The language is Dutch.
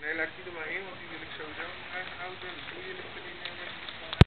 Nee, laat die er maar in, want die wil ik sowieso.